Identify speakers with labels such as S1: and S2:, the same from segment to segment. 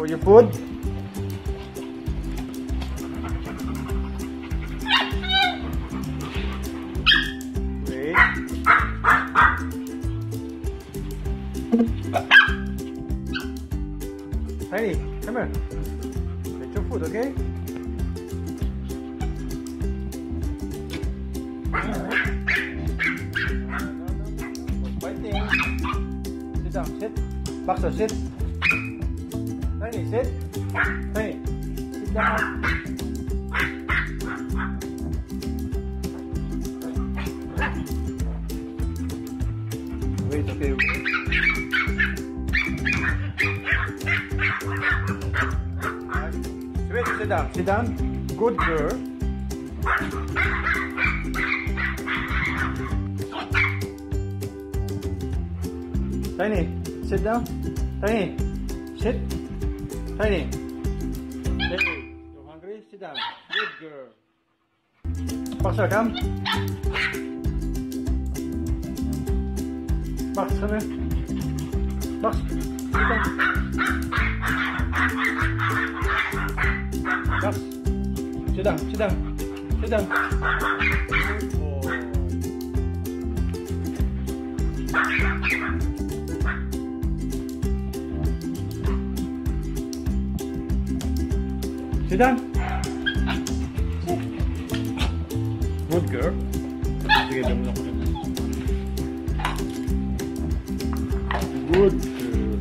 S1: for your food. Wait. Tiny, come here. Get your food, okay? Fighting. Sit down, sit. Boxer, sit. Tiny, sit. Tiny, sit down. Wait, okay, wait. Wait, sit down, sit down. Good girl. Tiny, sit down. Tiny, sit. Tiny. Hey, you're hungry? Sit down. Good girl. Boxer, come. Box, come here. Box, sit down. Box, sit down, sit down. Sit down. Good boy. Sit down. Good girl. Sige, dami lang ko dyan. Good girl.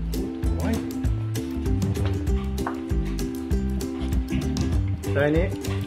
S1: Good boy. Tiny.